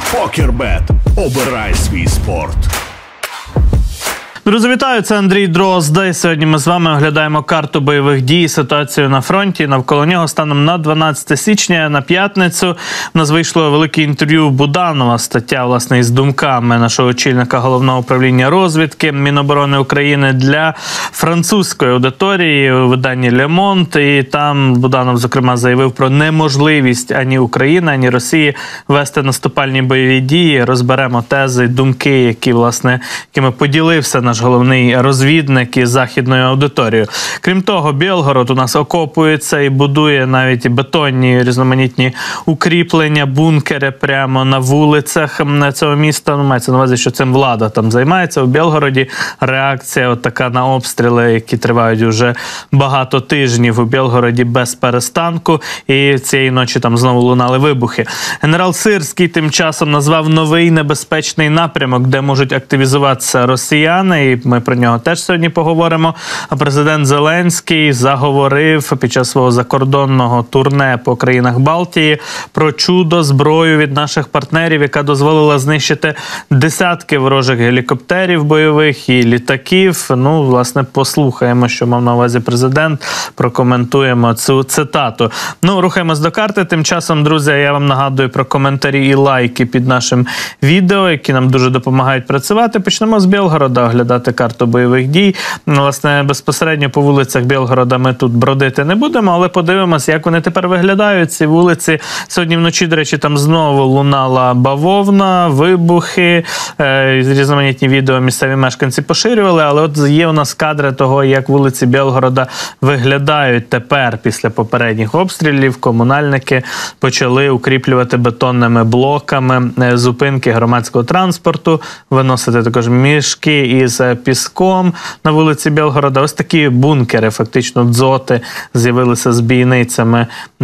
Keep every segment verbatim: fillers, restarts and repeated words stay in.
Покербет. Обирай свій спорт. Друзі, вітаю, це Андрій Дрозда, і сьогодні ми з вами оглядаємо карту бойових дій, ситуацію на фронті. Навколо нього станом на дванадцяте січня, на п'ятницю, у нас вийшло велике інтерв'ю Буданова, стаття, власне, із думками нашого очільника Головного управління розвідки Міноборони України для французької аудиторії у виданні Le Monde. І там Буданов, зокрема, заявив про неможливість ані України, ані Росії вести наступальні бойові дії. Розберемо тези, думки, які, власне, якими поділився наш головний розвідник із західною аудиторією. Крім того, Білгород у нас окопується і будує навіть бетонні різноманітні укріплення, бункери прямо на вулицях цього міста. Ну, мається на увазі, що цим влада там займається. У Білгороді реакція от така на обстріли, які тривають вже багато тижнів у Білгороді без перестанку. І цієї ночі там знову лунали вибухи. Генерал Сирський тим часом назвав новий небезпечний напрямок, де можуть активізуватися росіяни. І ми про нього теж сьогодні поговоримо. А президент Зеленський заговорив під час свого закордонного турне по країнах Балтії про чудо зброю від наших партнерів, яка дозволила знищити десятки ворожих гелікоптерів бойових і літаків. Ну, власне, послухаємо, що мав на увазі президент, прокоментуємо цю цитату. Ну, рухаємось до карти. Тим часом, друзі, я вам нагадую про коментарі і лайки під нашим відео, які нам дуже допомагають працювати. Почнемо з Білгорода, оглядати карту бойових дій. Власне, безпосередньо по вулицях Білгорода ми тут бродити не будемо, але подивимося, як вони тепер виглядають, ці вулиці. Сьогодні вночі, до речі, там знову лунала бавовна, вибухи, е, різноманітні відео місцеві мешканці поширювали, але от є у нас кадри того, як вулиці Білгорода виглядають тепер після попередніх обстрілів. Комунальники почали укріплювати бетонними блоками зупинки громадського транспорту, виносити також мішки із піском на вулиці Білгорода. Ось такі бункери, фактично дзоти, з'явилися з бійницями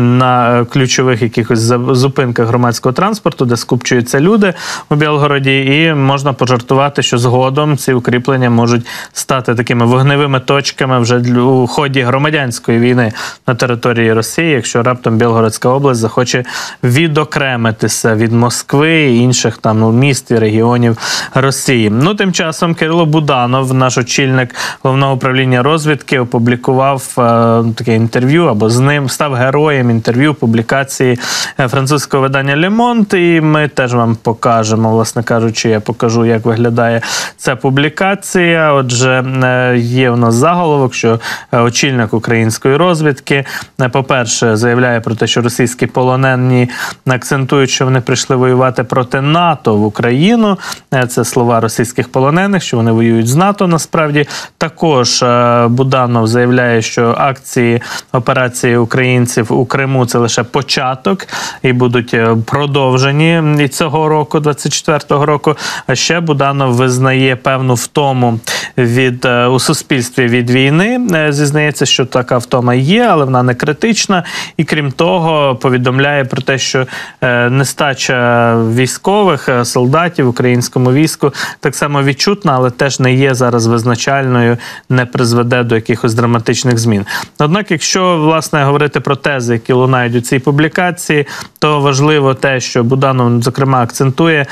на ключових якихось зупинках громадського транспорту, де скупчуються люди у Білгороді. І можна пожартувати, що згодом ці укріплення можуть стати такими вогневими точками вже у ході громадянської війни на території Росії, якщо раптом Білгородська область захоче відокремитися від Москви і інших там міст і регіонів Росії. Ну, тим часом Кирило Буданов, наш очільник Головного управління розвідки, опублікував е, таке інтерв'ю, або з ним став героєм інтерв'ю публікації е, французького видання Le Monde, і ми теж вам покажемо, власне кажучи, я покажу, як виглядає ця публікація. Отже, е, є у нас заголовок, що е, очільник української розвідки, е, по-перше, заявляє про те, що російські полонені акцентують, що вони прийшли воювати проти НАТО в Україну. Е, це слова російських полонених, що вони воюють з НАТО насправді. Також е, Буданов заявляє, що акції, операції українців у Криму – це лише початок і будуть продовжені і цього року, двадцять четвертого року. А ще Буданов визнає певну втому від, е, у суспільстві від війни. Е, зізнається, що така втома є, але вона не критична. І крім того, повідомляє про те, що е, нестача військових, е, солдатів в українському війську так само відчутна, але теж не є зараз визначальною, не призведе до якихось драматичних змін. Однак, якщо, власне, говорити про тези, які лунають у цій публікації, то важливо те, що Буданов, зокрема, акцентує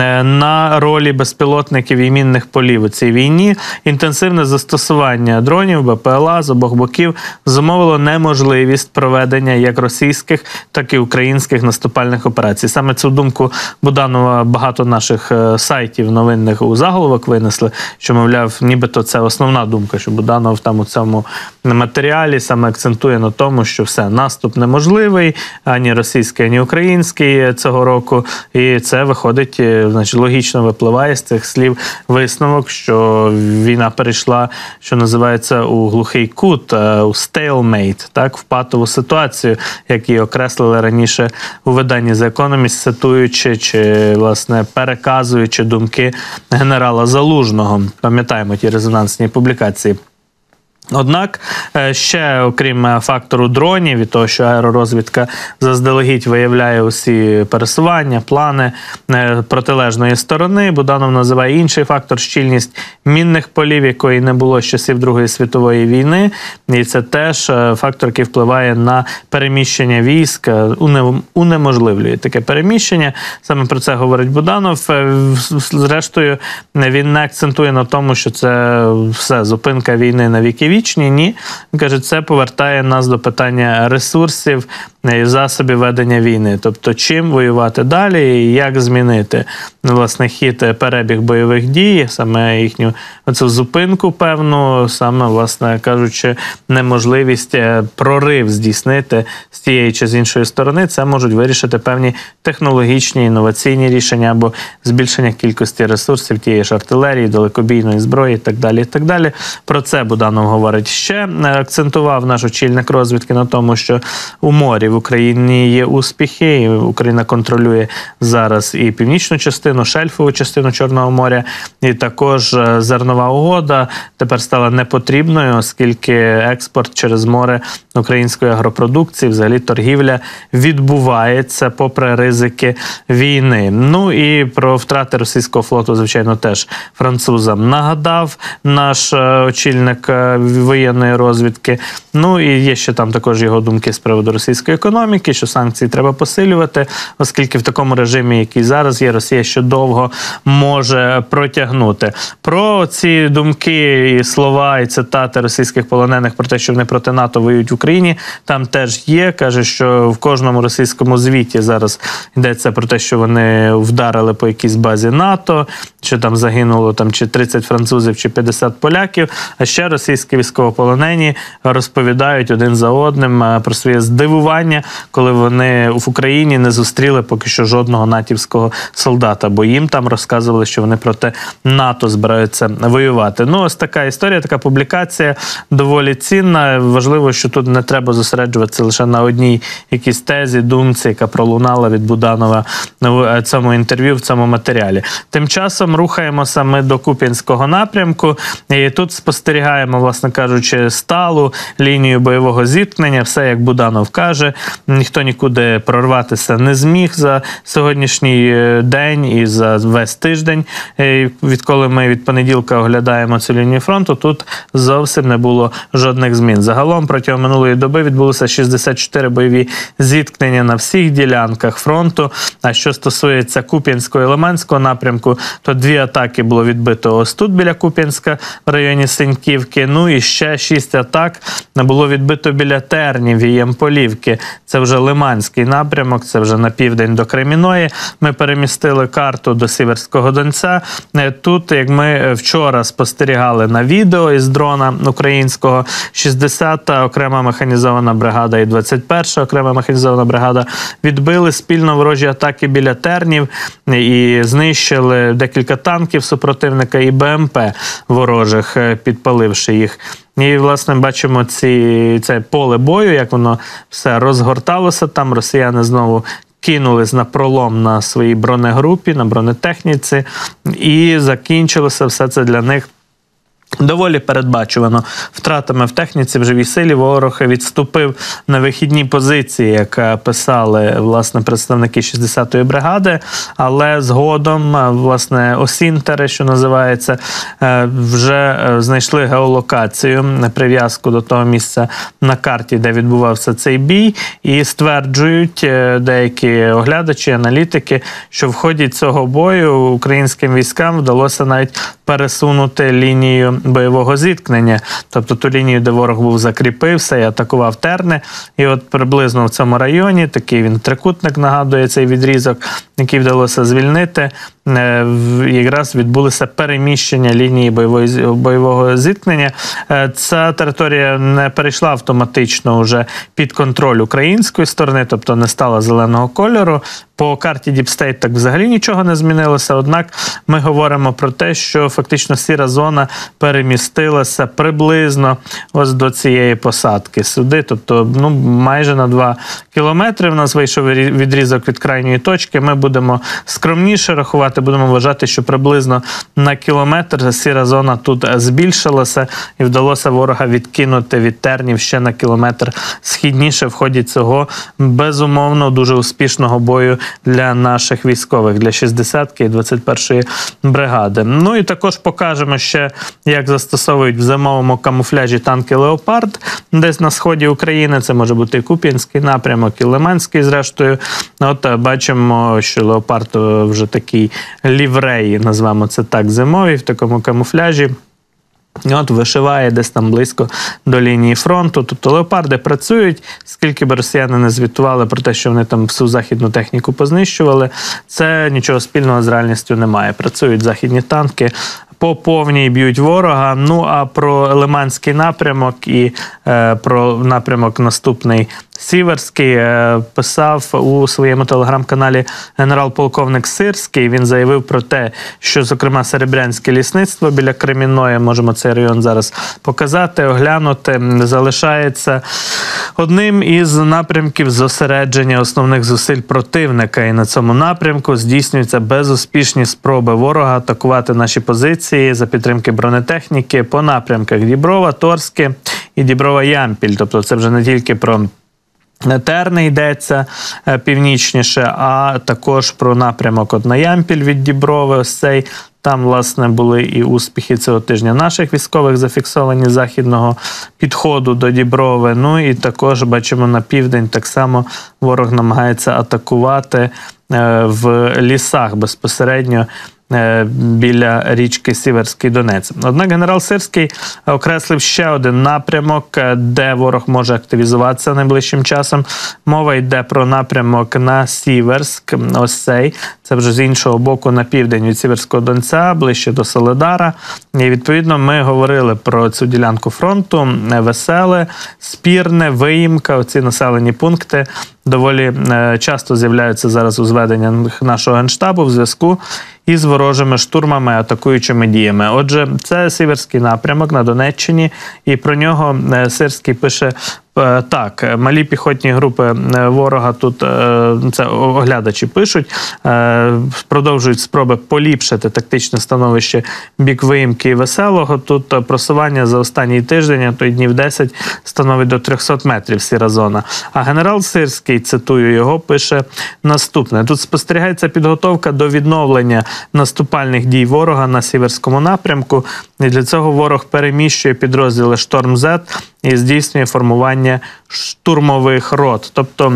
на ролі безпілотників і мінних полів у цій війні. Інтенсивне застосування дронів, Б П Л А з обох боків зумовило неможливість проведення як російських, так і українських наступальних операцій. Саме цю думку Буданова багато наших сайтів новинних у заголовок винесли, що, мовляв, нібито це основна думка, що Буданов там у цьому матеріалі саме акцентує на тому, що все, наступ неможливий, ані російський, ані український цього року. І це виходить, значить, логічно випливає з цих слів висновок, що війна перейшла, що називається, у глухий кут, у stalemate, так, в патову ситуацію, як її окреслили раніше у виданні The Economist, цитуючи чи, власне, переказуючи думки генерала Залужного. Пам'ятаємо ті резонансні публікації. Однак, ще окрім фактору дронів і того, що аеророзвідка заздалегідь виявляє усі пересування, плани протилежної сторони, Буданов називає інший фактор – щільність мінних полів, якої не було з часів Другої світової війни. І це теж фактор, який впливає на переміщення військ, унеможливлює таке переміщення. Саме про це говорить Буданов. Зрештою, він не акцентує на тому, що це все, зупинка війни на віки вічні. Ні. Він каже, це повертає нас до питання ресурсів і засобів ведення війни. Тобто, чим воювати далі і як змінити, власне, хід, перебіг бойових дій, саме їхню оцю зупинку певну, саме, власне кажучи, неможливість прорив здійснити з тієї чи з іншої сторони. Це можуть вирішити певні технологічні, інноваційні рішення або збільшення кількості ресурсів тієї ж артилерії, далекобійної зброї і так далі, і так далі. Про це Буданов говорить. Ще акцентував наш очільник розвідки на тому, що у морі в Україні є успіхи, і Україна контролює зараз і північну частину, шельфову частину Чорного моря, і також зернова угода тепер стала непотрібною, оскільки експорт через море української агропродукції, взагалі торгівля відбувається попри ризики війни. Ну і про втрати російського флоту, звичайно, теж французам нагадав наш очільник воєнної розвідки. Ну і є ще там також його думки з приводу російської економіки, що санкції треба посилювати, оскільки в такому режимі, який зараз є, Росія ще довго може протягнути. Про ці думки і слова, і цитати російських полонених про те, що вони проти НАТО воюють в Україні, там теж є. Каже, що в кожному російському звіті зараз йдеться про те, що вони вдарили по якійсь базі НАТО, що там загинуло там, чи тридцять французів, чи п'ятдесят поляків. А ще російські військовополонені розповідають один за одним про своє здивування, коли вони в Україні не зустріли поки що жодного натівського солдата, бо їм там розказували, що вони проти НАТО збираються воювати. Ну, ось така історія, така публікація доволі цінна. Важливо, що тут не треба зосереджуватися лише на одній якійсь тезі, думці, яка пролунала від Буданова в цьому інтерв'ю, в цьому матеріалі. Тим часом рухаємося ми до Куп'янського напрямку, і тут спостерігаємо, власне кажучи, сталу лінію бойового зіткнення. Все, як Буданов каже, ніхто нікуди прорватися не зміг за сьогоднішній день і за весь тиждень. Відколи ми від понеділка оглядаємо цю лінію фронту, тут зовсім не було жодних змін. Загалом протягом минулої доби відбулося шістдесят чотири бойові зіткнення на всіх ділянках фронту. А що стосується Куп'янського і Лиманського напрямку, то дві атаки було відбито ось тут біля Куп'янська в районі Синьківки. Ну і ще шість атак було відбито біля Тернів і Ямполівки. Це вже Лиманський напрямок, це вже на південь до Креміної. Ми перемістили карту до Сіверського Донця. Тут, як ми вчора спостерігали на відео із дрона українського, шістдесята окрема механізована бригада і двадцять перша окрема механізована бригада відбили спільно ворожі атаки біля Тернів і знищили декілька танків супротивника і БМП ворожих, підпаливши їх. І, власне, бачимо ці, це поле бою, як воно все розгорталося. Там росіяни знову кинулись на пролом на своїй бронегрупі, на бронетехніці, і закінчилося все це для них доволі передбачувано. Втратами в техніці, в живій силі ворог відступив на вихідні позиції, як писали, власне, представники шістдесятої бригади, але згодом, власне, осінтери, що називається, вже знайшли геолокацію, прив'язку до того місця на карті, де відбувався цей бій, і стверджують деякі оглядачі, аналітики, що в ході цього бою українським військам вдалося навіть пересунути лінію бойового зіткнення, тобто ту лінію, де ворог був закріпився і атакував Терни. І от приблизно в цьому районі, такий він трикутник нагадує цей відрізок, який вдалося звільнити, якраз відбулося переміщення лінії бойового, бойового зіткнення. Ця територія не перейшла автоматично вже під контроль української сторони, тобто не стала зеленого кольору. По карті Deep State так взагалі нічого не змінилося, однак ми говоримо про те, що фактично сіра зона перемістилася приблизно ось до цієї посадки сюди, тобто ну, майже на два кілометри в нас вийшов відрізок від крайньої точки. Ми будемо будемо скромніше рахувати, будемо вважати, що приблизно на кілометр сіра зона тут збільшилася і вдалося ворога відкинути від Тернів ще на кілометр східніше в ході цього безумовно дуже успішного бою для наших військових, для шістдесятки і двадцять першої бригади. Ну і також покажемо ще, як застосовують в зимовому камуфляжі танки «Леопард» десь на сході України. Це може бути і Куп'янський напрямок, і Лиманський зрештою. От бачимо, що «Леопард» вже такий лівреї, назвемо це так, зимовий, в такому камуфляжі. От вишиває десь там близько до лінії фронту. Тобто «Леопарди» працюють, скільки б росіяни не звітували про те, що вони там всю західну техніку познищували, це нічого спільного з реальністю немає. Працюють західні танки, по повній б'ють ворога. Ну а про Лиманський напрямок і е, про напрямок наступний Сіверський е, писав у своєму телеграм-каналі генерал-полковник Сирський. Він заявив про те, що, зокрема, Серебрянське лісництво біля Кремінної, можемо цей район зараз показати, оглянути, залишається одним із напрямків зосередження основних зусиль противника. І на цьому напрямку здійснюються безуспішні спроби ворога атакувати наші позиції за підтримки бронетехніки по напрямках Діброва, Торське і Діброва-Ямпіль. Тобто це вже не тільки про Терни йдеться північніше, а також про напрямок от на Ямпіль від Діброви. Ось цей. Там, власне, були і успіхи цього тижня наших військових, зафіксовані з західного підходу до Діброви. Ну і також бачимо на південь так само ворог намагається атакувати в лісах безпосередньо біля річки Сіверський Донець. Однак генерал Сирський окреслив ще один напрямок, де ворог може активізуватися найближчим часом. Мова йде про напрямок на Сіверськ, ось цей. Це вже з іншого боку на південь від Сіверського Донця, ближче до Соледара. І відповідно ми говорили про цю ділянку фронту. Веселе, Спірне, Виїмка, оці населені пункти доволі часто з'являються зараз у зведеннях нашого Генштабу в зв'язку із ворожими штурмами, атакуючими діями. Отже, це Сіверський напрямок на Донеччині, і про нього Сирський пише так: малі піхотні групи ворога, тут це оглядачі пишуть, продовжують спроби поліпшити тактичне становище бік Виїмки і Веселого. Тут просування за останній тиждень, а то й днів десять, становить до трьохсот метрів сіра зона. А генерал Сирський, цитую його, пише наступне: тут спостерігається підготовка до відновлення наступальних дій ворога на Сіверському напрямку, і для цього ворог переміщує підрозділи «Шторм-Зет» і здійснює формування штурмових рот. Тобто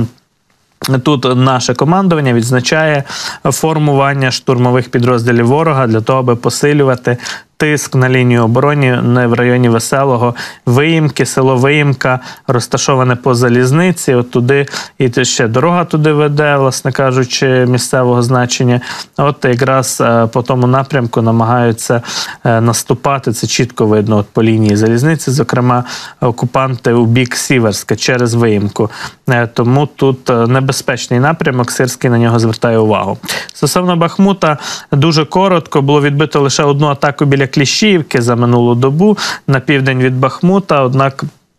тут наше командування відзначає формування штурмових підрозділів ворога для того, аби посилювати тиск на лінію оборони в районі Веселого. Виїмки, село Виїмка розташоване по залізниці, от туди і ще дорога туди веде, власне кажучи, місцевого значення. От якраз по тому напрямку намагаються наступати, це чітко видно от по лінії залізниці, зокрема окупанти у бік Сіверська через Виїмку. Тому тут небезпечний напрямок, Сирський на нього звертає увагу. Стосовно Бахмута, дуже коротко, було відбито лише одну атаку біля Кліщіївки за минулу добу на південь від Бахмута, однак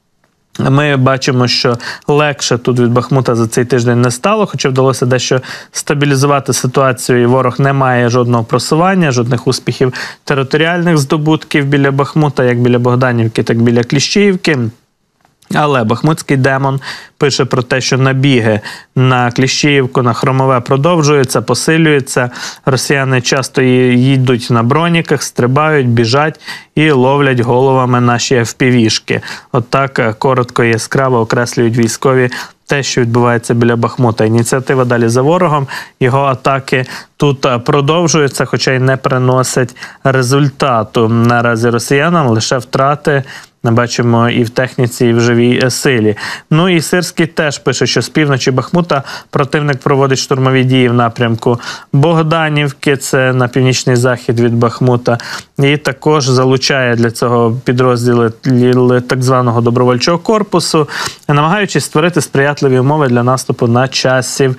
ми бачимо, що легше тут від Бахмута за цей тиждень не стало, хоча вдалося дещо стабілізувати ситуацію, і ворог не має жодного просування, жодних успіхів територіальних здобутків біля Бахмута, як біля Богданівки, так і біля Кліщіївки. Але бахмутський демон пише про те, що набіги на Кліщіївку, на Хромове продовжуються, посилюються. Росіяни часто їдуть на броніках, стрибають, біжать і ловлять головами наші еф пі ві-шки. От так коротко і яскраво окреслюють військові те, що відбувається біля Бахмута. Ініціатива далі за ворогом, його атаки тут продовжуються, хоча й не приносять результату. Наразі росіянам лише втрати бачимо і в техніці, і в живій силі. Ну і Сирський теж пише, що з півночі Бахмута противник проводить штурмові дії в напрямку Богданівки, це на північний захід від Бахмута, і також залучає для цього підрозділи так званого добровольчого корпусу, намагаючись створити сприятливі умови для наступу на Часів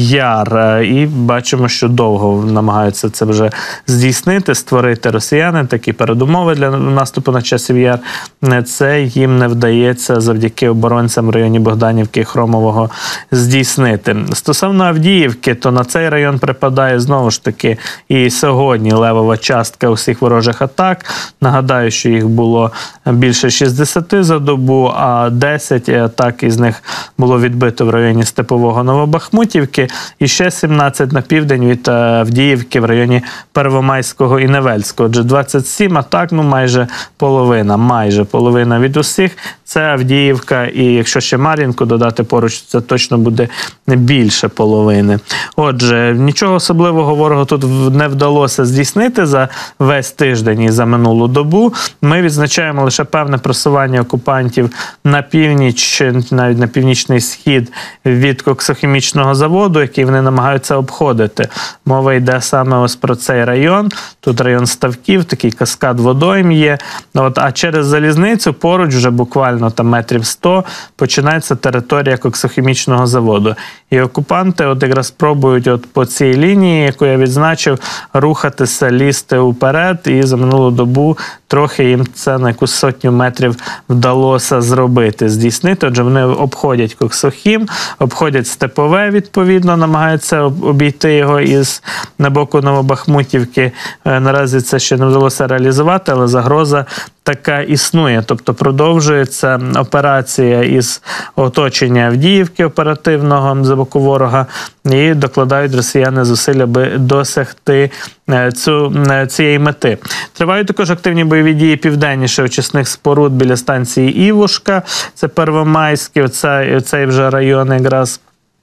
Яр. І бачимо, що довго намагаються це вже здійснити, створити росіяни такі передумови для наступу на Часів Яр. це їм не вдається завдяки оборонцям в районі Богданівки і Хромового здійснити. Стосовно Авдіївки, то на цей район припадає знову ж таки і сьогодні левова частка усіх ворожих атак. Нагадаю, що їх було більше шістдесят за добу, а десять атак із них було відбито в районі Степового Новобахмутівки, і ще сімнадцять на південь від Авдіївки в районі Первомайського і Невельського. Отже, двадцять сім атак, ну майже половина, майже половина від усіх. Це Авдіївка, і якщо ще Мар'їнку додати поруч, це точно буде більше половини. Отже, нічого особливого ворогу тут не вдалося здійснити за весь тиждень і за минулу добу. Ми відзначаємо лише певне просування окупантів на північ, навіть на північний схід від коксохімічного заводу, який вони намагаються обходити. Мова йде саме ось про цей район. Тут район ставків, такий каскад водойм є. От, а через залізницю поруч вже буквально там метрів сто починається територія коксохімічного заводу. І окупанти от якраз пробують от по цій лінії, яку я відзначив, рухатися, лізти уперед, і за минулу добу трохи їм це на якусь сотню метрів вдалося зробити, здійснити. Отже, вони обходять Коксохім, обходять Степове, відповідно, намагаються обійти його із на боку Новобахмутівки. Наразі це ще не вдалося реалізувати, але загроза така існує. Тобто продовжується операція із оточення Авдіївки оперативного з боку ворога, і докладають росіяни зусиль, аби досягти цю, цієї мети. Тривають також активні бойові дії південніше очисних споруд біля станції Івушка, це Первомайський, оцей, оцей вже район якраз.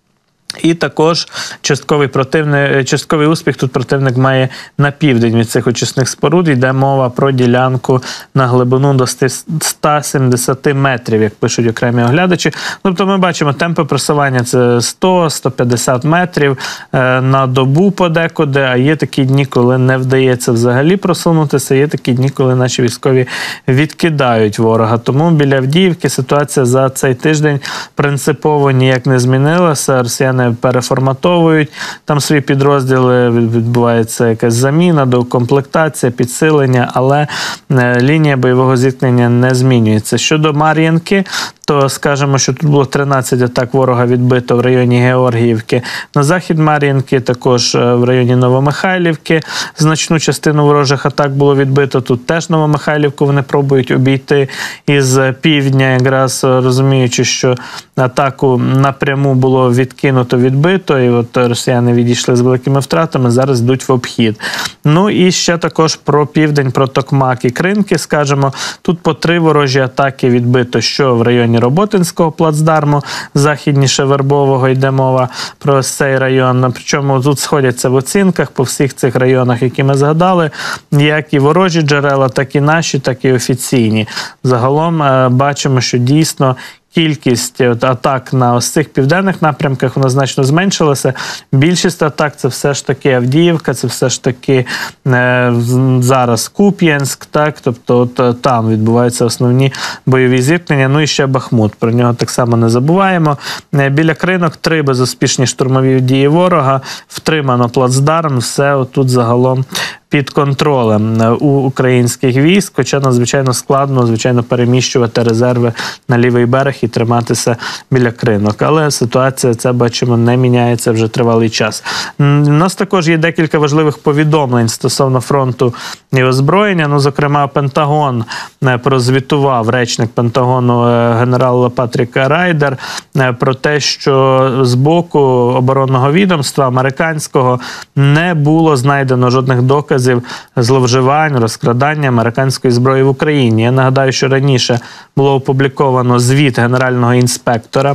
І також частковий, противник, частковий успіх тут противник має на південь від цих очисних споруд. Йде мова про ділянку на глибину до ста сімдесят метрів, як пишуть окремі оглядачі. Тобто ми бачимо, темпи просування – це сто - сто п'ятдесят метрів на добу подекуди, а є такі дні, коли не вдається взагалі просунутися, є такі дні, коли наші військові відкидають ворога. Тому біля Авдіївки ситуація за цей тиждень принципово ніяк не змінилася. Росіяни переформатовують там свої підрозділи, відбувається якась заміна, докомплектація, підсилення, але лінія бойового зіткнення не змінюється. Щодо Мар'їнки, то скажемо, що тут було тринадцять атак ворога відбито в районі Георгіївки. На захід Мар'їнки, також в районі Новомихайлівки значну частину ворожих атак було відбито. Тут теж Новомихайлівку вони пробують обійти із півдня, якраз розуміючи, що атаку напряму було відкинуто, відбито, і от росіяни відійшли з великими втратами, зараз йдуть в обхід. Ну і ще також про південь, про Токмак і Кринки, скажемо, тут по три ворожі атаки відбито, що в районі Роботинського плацдарму, західніше Вербового йде мова про цей район. Причому тут сходяться в оцінках по всіх цих районах, які ми згадали, як і ворожі джерела, так і наші, так і офіційні. Загалом бачимо, що дійсно кількість атак на ось цих південних напрямках вона значно зменшилася. Більшість атак – це все ж таки Авдіївка, це все ж таки е, зараз Куп'янськ, так? Тобто от, там відбуваються основні бойові зіткнення. Ну і ще Бахмут, про нього так само не забуваємо. Е, біля Кринок три безуспішні штурмові дії ворога, втримано плацдарм, все отут загалом під контролем у українських військ, хоча надзвичайно складно, звичайно, переміщувати резерви на лівий берег і триматися біля Кринок. Але ситуація, це бачимо, не міняється вже тривалий час. У нас також є декілька важливих повідомлень стосовно фронту і озброєння. Ну, зокрема, Пентагон прозвітував, речник Пентагону генерал Патрік Райдер, про те, що з боку оборонного відомства американського не було знайдено жодних доказів зловживань, розкрадання американської зброї в Україні. Я нагадаю, що раніше було опубліковано звіт генерального інспектора,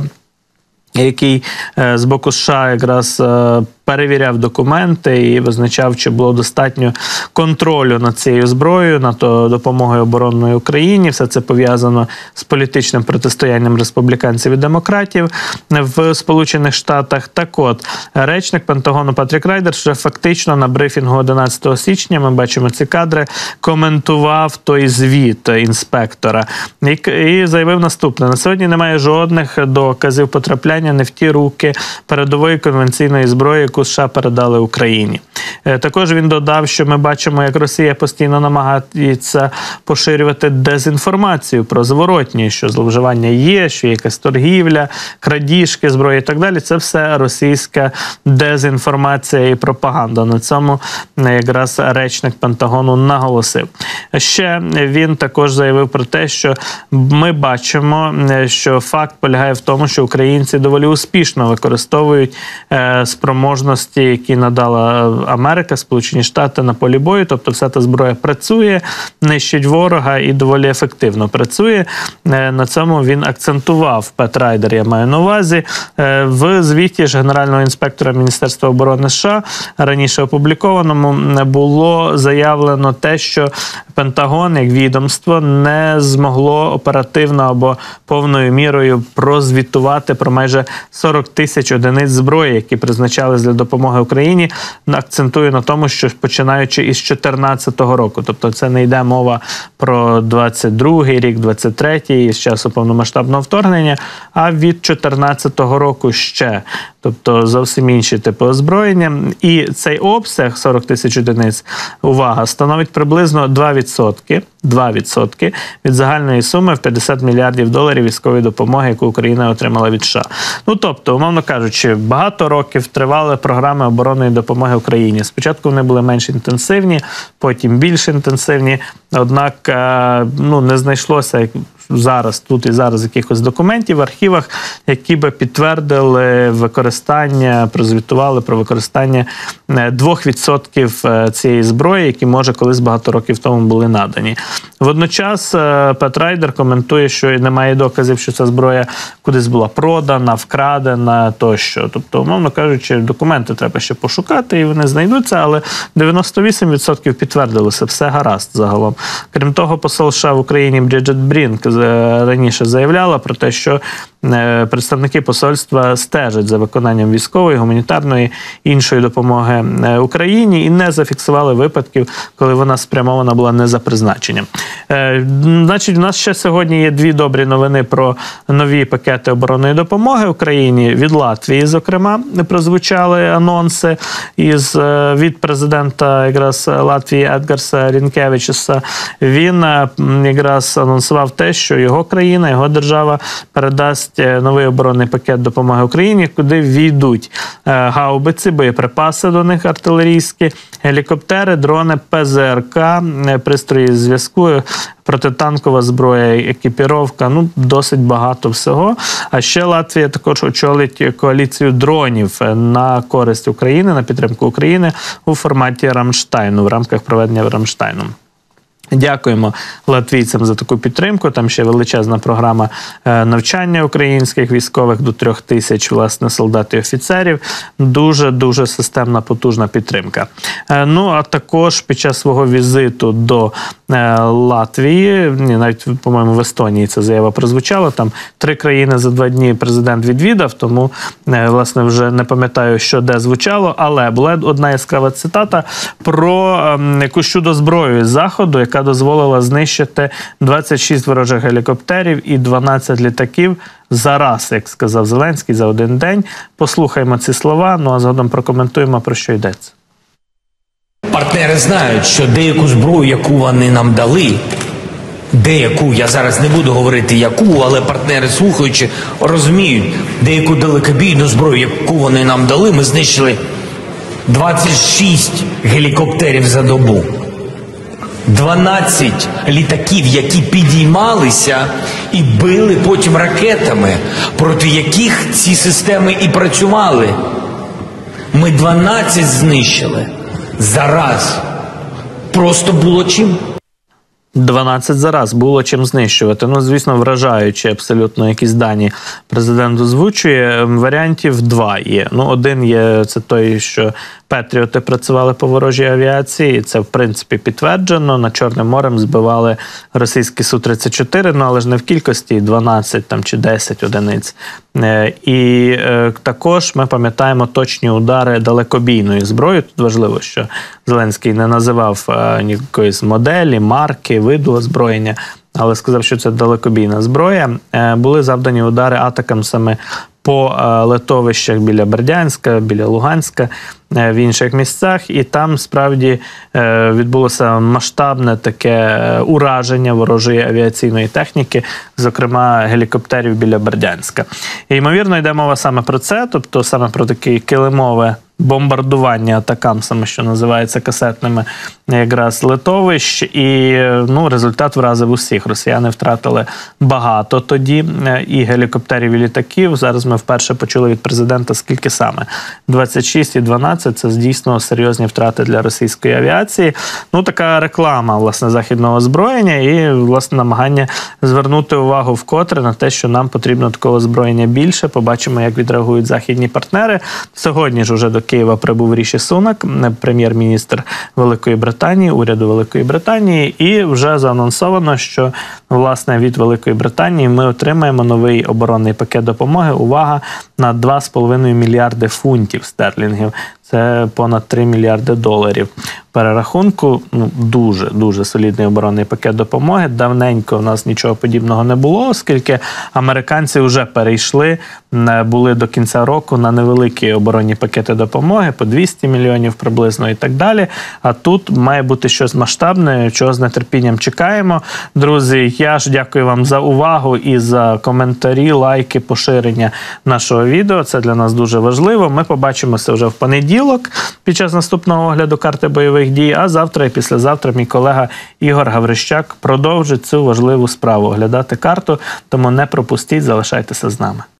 який з боку США якраз перевіряв документи і визначав, чи було достатньо контролю над цією зброєю, над допомогою оборонної Україні. Все це пов'язано з політичним протистоянням республіканців і демократів в Сполучених Штатах. Так от, речник Пентагону Патрік Райдер вже фактично на брифінгу одинадцятого січня, ми бачимо ці кадри, коментував той звіт інспектора і, і заявив наступне. На сьогодні немає жодних доказів потрапляння не в ті руки передової конвенційної зброї, яку США передали Україні. Також він додав, що ми бачимо, як Росія постійно намагається поширювати дезінформацію про зворотні, що зловживання є, що є якась торгівля, крадіжки зброї і так далі. Це все російська дезінформація і пропаганда. На цьому якраз речник Пентагону наголосив. Ще він також заявив про те, що ми бачимо, що факт полягає в тому, що українці доволі успішно використовують е, спроможності, які надала Америка, Сполучені Штати на полі бою. Тобто вся та зброя працює, нищить ворога і доволі ефективно працює. Е, на цьому він акцентував, Пет Райдер, я маю на увазі. Е, в звіті ж Генерального інспектора Міністерства оборони США, раніше опублікованому, було заявлено те, що Пентагон, як відомство, не змогло оперативно або повною мірою прозвітувати про майже сорок тисяч одиниць зброї, які призначались для допомоги Україні. Акцентую на тому, що починаючи із дві тисячі чотирнадцятого року. Тобто це не йде мова про двадцять другий рік, двадцять третій, з часу повномасштабного вторгнення, а від дві тисячі чотирнадцятого року ще. Тобто зовсім інші типи озброєння. І цей обсяг, сорок тисяч одиниць, увага, становить приблизно два відсотки, два відсотки від загальної суми в п'ятдесят мільярдів доларів військової допомоги, яку Україна отримала від США. Ну, тобто, умовно кажучи, багато років тривали програми оборонної допомоги Україні. Спочатку вони були менш інтенсивні, потім більш інтенсивні, однак ну, не знайшлося зараз, тут і зараз якихось документів в архівах, які би підтвердили використання, прозвітували про використання двох відсотків цієї зброї, які, може, колись багато років тому були надані. Водночас Пет Райдер коментує, що немає доказів, що ця зброя кудись була продана, вкрадена, тощо. Тобто, умовно кажучи, документи треба ще пошукати, і вони знайдуться, але дев'яносто вісім відсотків підтвердилося, все гаразд загалом. Крім того, посол США в Україні Бріджит Брінк раніше заявляла про те, що представники посольства стежать за виконанням військової, гуманітарної, іншої допомоги Україні і не зафіксували випадків, коли вона спрямована була не за призначенням. Значить, у нас ще сьогодні є дві добрі новини про нові пакети оборонної допомоги Україні. Від Латвії, зокрема, прозвучали анонси із, від президента якраз Латвії Едгарса Рінкевичуса. Він якраз анонсував те, що його країна, його держава передасть новий оборонний пакет допомоги Україні, куди війдуть гаубиці, боєприпаси до них артилерійські, гелікоптери, дрони, Пе Зе Ер Ка, пристрої зв'язку, протитанкова зброя, екіпіровка, ну, досить багато всього. А ще Латвія також очолить коаліцію дронів на користь України, на підтримку України у форматі Рамштайну, в рамках проведення Рамштайну. Дякуємо латвійцям за таку підтримку. Там ще величезна програма навчання українських військових до трьох тисяч, власне, солдат і офіцерів. Дуже-дуже системна, потужна підтримка. Ну, а також під час свого візиту до Латвії, навіть, по-моєму, в Естонії ця заява прозвучала, там три країни за два дні президент відвідав, тому, власне, вже не пам'ятаю, що де звучало, але була одна яскрава цитата про якусь чудо-зброю з Заходу, яка дозволила знищити двадцять шість ворожих гелікоптерів і дванадцять літаків за раз, як сказав Зеленський, за один день. Послухаємо ці слова, ну а згодом прокоментуємо, про що йдеться. Партнери знають, що деяку зброю, яку вони нам дали, деяку, я зараз не буду говорити яку, але партнери, слухаючи, розуміють, деяку далекобійну зброю, яку вони нам дали, ми знищили двадцять шість гелікоптерів за добу. дванадцять літаків, які підіймалися і били потім ракетами, проти яких ці системи і працювали. Ми дванадцять знищили за раз. Просто було чим. дванадцять за раз було чим знищувати. Ну, звісно, вражаючи абсолютно якісь дані президент озвучує. Варіантів два є. Ну, один є, це той, що Петріоти працювали по ворожій авіації, і це, в принципі, підтверджено. Над Чорним морем збивали російські Су тридцять чотири, ну, але ж не в кількості дванадцять там, чи десять одиниць. І е, також ми пам'ятаємо точні удари далекобійної зброї. Тут важливо, що Зеленський не називав е, ніякоїсь моделі, марки, виду озброєння, але сказав, що це далекобійна зброя. Е, були завдані удари атакам саме по литовищах біля Бердянська, біля Луганська, в інших місцях, і там справді відбулося масштабне таке ураження ворожої авіаційної техніки, зокрема гелікоптерів біля Бердянська. І, ймовірно, йде мова саме про це, тобто саме про таке килимове бомбардування атакамсами, що називається, касетними якраз литовищ, і ну, результат вразив усіх. Росіяни втратили багато тоді і гелікоптерів, і літаків. Зараз ми вперше почули від президента, скільки саме. двадцять шість і дванадцять – це дійсно серйозні втрати для російської авіації. Ну, така реклама, власне, західного озброєння і, власне, намагання звернути увагу вкотре на те, що нам потрібно такого озброєння більше. Побачимо, як відреагують західні партнери. Сьогодні ж уже до Києва прибув Ріші Сунак, прем'єр-міністр Великої Британії, уряду Великої Британії, і вже заанонсовано, що, власне, від Великої Британії ми отримаємо новий оборонний пакет допомоги, увага, на два з половиною мільярди фунтів стерлінгів. Це понад три мільярди доларів. Перерахунку, ну, дуже, дуже солідний оборонний пакет допомоги. Давненько в нас нічого подібного не було, оскільки американці вже перейшли, були до кінця року на невеликі оборонні пакети допомоги, по двісті мільйонів приблизно і так далі. А тут має бути щось масштабне, чого з нетерпінням чекаємо. Друзі, я ж дякую вам за увагу і за коментарі, лайки, поширення нашого відео. Це для нас дуже важливо. Ми побачимося вже в понеділок під час наступного огляду карти бойових дій, а завтра і післязавтра мій колега Ігор Гаврищак продовжить цю важливу справу – оглядати карту, тому не пропустіть, залишайтеся з нами.